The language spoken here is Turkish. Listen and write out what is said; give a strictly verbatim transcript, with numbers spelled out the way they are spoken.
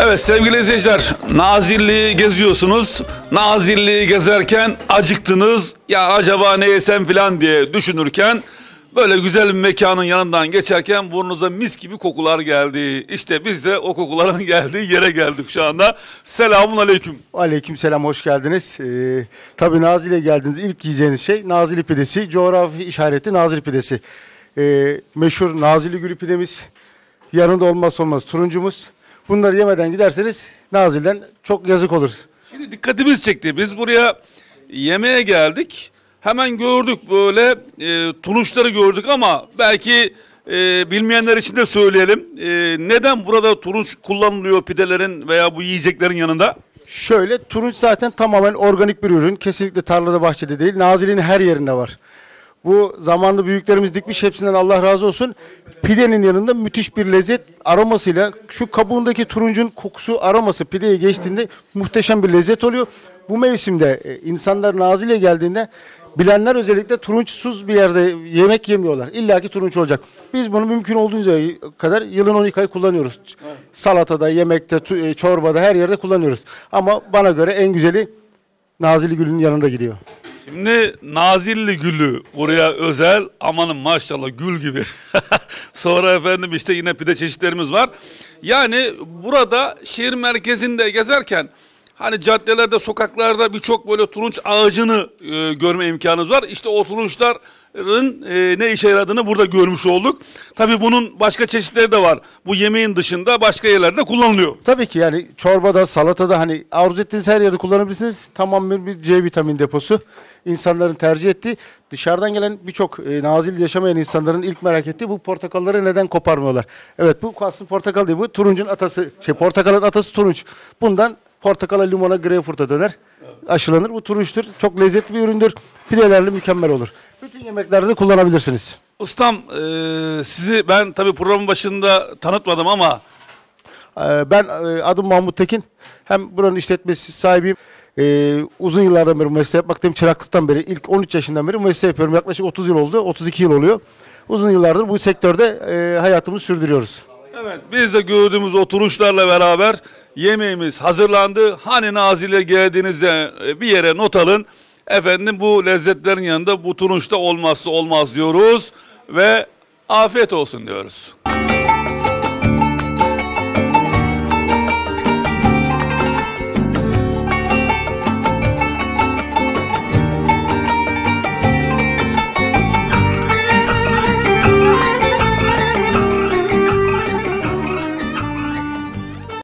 Evet sevgili izleyiciler, Nazilli'yi geziyorsunuz. Nazilli'yi gezerken acıktınız. Ya acaba ne yesem falan diye düşünürken böyle güzel bir mekanın yanından geçerken burnunuza mis gibi kokular geldi. İşte biz de o kokuların geldiği yere geldik şu anda. Selamun aleyküm. Aleyküm selam, hoş geldiniz. Ee, tabii Nazilli'ye geldiğiniz ilk yiyeceğiniz şey Nazilli pidesi. Coğrafi işareti Nazilli pidesi. Ee, meşhur Nazilli gülü pidemiz. Yanında olmazsa olmaz turuncumuz. Bunları yemeden giderseniz Nazilli'den çok yazık olur. Şimdi dikkatimiz çekti. Biz buraya yemeğe geldik. Hemen gördük böyle e, turunçları gördük ama belki e, bilmeyenler için de söyleyelim. E, neden burada turunç kullanılıyor pidelerin veya bu yiyeceklerin yanında? Şöyle, turunç zaten tamamen organik bir ürün. Kesinlikle tarlada, bahçede değil. Nazilli'nin her yerinde var. Bu zamanında büyüklerimiz dikmiş, hepsinden Allah razı olsun. Pidenin yanında müthiş bir lezzet aromasıyla, şu kabuğundaki turuncun kokusu, aroması pideye geçtiğinde muhteşem bir lezzet oluyor. Bu mevsimde e, insanlar Nazilli'ye geldiğinde, bilenler özellikle turunçsuz bir yerde yemek yemiyorlar. İlla ki turunç olacak. Biz bunu mümkün olduğunca kadar yılın on iki ayı kullanıyoruz. Evet. Salatada, yemekte, çorbada, her yerde kullanıyoruz. Ama bana göre en güzeli Nazilli gülünün yanında gidiyor. Şimdi Nazilli gülü buraya özel, amanın maşallah gül gibi. Sonra efendim işte yine pide çeşitlerimiz var. Yani burada şehir merkezinde gezerken hani caddelerde, sokaklarda birçok böyle turunç ağacını e, görme imkanınız var. İşte o turunçların e, ne işe yaradığını burada görmüş olduk. Tabii bunun başka çeşitleri de var. Bu yemeğin dışında başka yerlerde kullanılıyor. Tabii ki yani çorbada, salatada, hani arzu ettiğiniz her yerde kullanabilirsiniz. Tamamen bir C vitamini deposu. İnsanların tercih ettiği, dışarıdan gelen birçok e, Nazilli yaşamayan insanların ilk merak ettiği, bu portakalları neden koparmıyorlar? Evet, bu aslında portakal değil, bu turuncun atası, şey portakalın atası turunç. Bundan portakala, limona, greyfurta döner, aşılanır. Bu turunçtur. Çok lezzetli bir üründür. Pidelerle mükemmel olur. Bütün yemeklerde kullanabilirsiniz. Ustam e, sizi ben tabii programın başında tanıtmadım ama. E, ben e, adım Mahmut Tekin. Hem buranın işletmesi sahibiyim. E, uzun yıllardan beri mesleği yapmaktayım. Çıraklıktan beri, ilk on üç yaşından beri mesleği yapıyorum. Yaklaşık otuz yıl oldu. otuz iki yıl oluyor. Uzun yıllardır bu sektörde e, hayatımızı sürdürüyoruz. Evet, biz de gördüğümüz o turunçlarla beraber yemeğimiz hazırlandı. Hani Nazilli'ye geldiğinizde bir yere not alın. Efendim bu lezzetlerin yanında bu turunç da olmazsa olmaz diyoruz ve afiyet olsun diyoruz.